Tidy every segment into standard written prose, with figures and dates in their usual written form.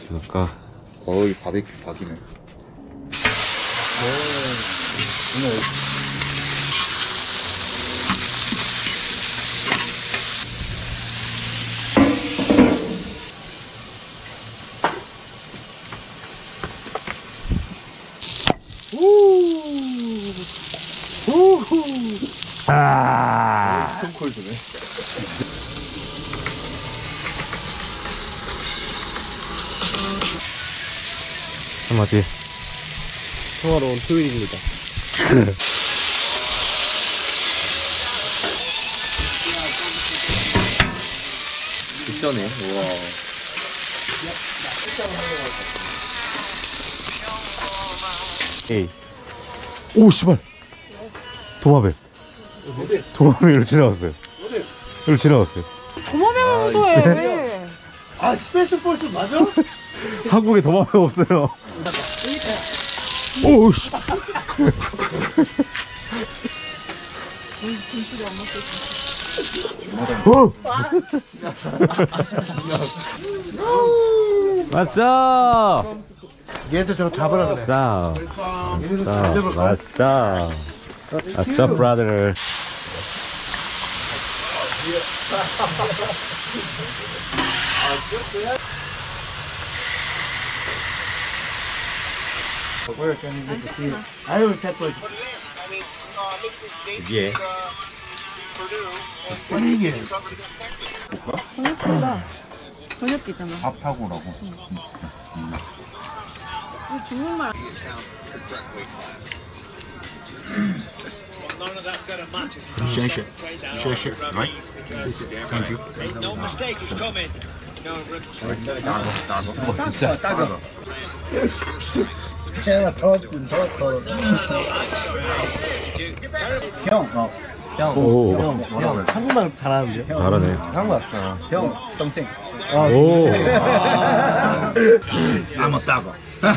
할까? 거의 바베큐 박이네. 아, 콜드네. 한마디. 평화로운 토요일입니다. 비싸네. 우와. 에이. 오, 씨발. 도마뱀. 도마뱀 이리로 지나갔어요. 이리로 지나갔어요. 도마뱀을 해. 아, 스페이스 포스 맞아? 한국에 도마뱀 없어요. 오우, 씨. 왔어. 얘도 저거 잡으라 그래. 왔어. 왔어. 왔어, 브라더. 아유, 됐고. 예. 이게 저녁기다. 저녁기잖아. 밥 타고 오라고. 이거 중국말. 쉐쉐. 쉐쉐. right? Thank you. No mistake is coming. 따거. 진짜 따거. 하나 더 형, 오. 형, 한국말 잘하는데요? 잘하네. 한국 왔어. 형, 동생. 오. I'm 따거.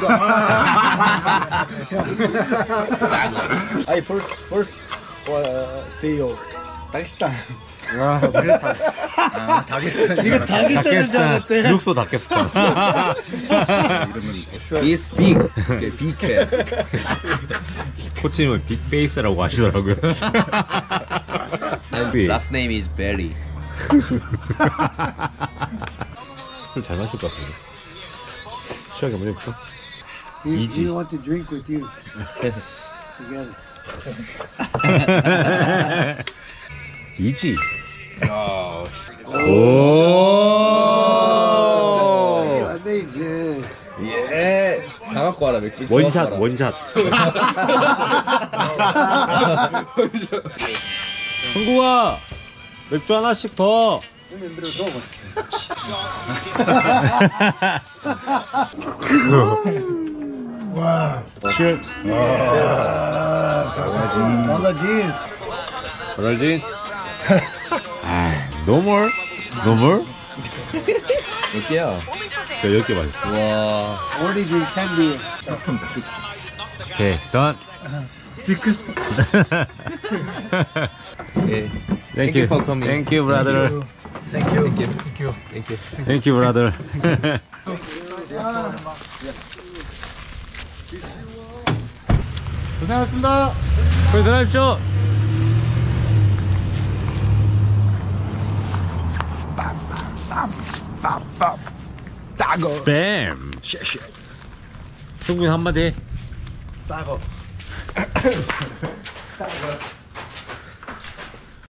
I first see you. 다기스탄. 아, 그렇다. 다게스탄. 이거 다기스탄인 줄 알았대. 육소 다게스탄. He speak. Big. 코치님은 빅베이스라고 하시더라고요. And last name is Berry. 술 잘 마실 것 같은데. 취하게 한번 해볼까? He want to drink with you. Together. 이지. 야. 오. 안 돼, 이제. 예. 다 갖고 와라 맥주. 원샷, 원샷. 승구가 맥주 하나씩 더. 와. Cheers. 강아지. 알지? 아, no more? No more? 몇 개야? 저 10개 마셨어. 와. Only drink candy. 식스입니다. 식스. 오케이, done. Six. 예. Thank you for coming. Thank you, brother. Thank you. Thank you, brother. 고생하셨습니다. 소리 들어십시오. 따거. 뱀. 쉐쉐. 승구님 한마디 해. 따고.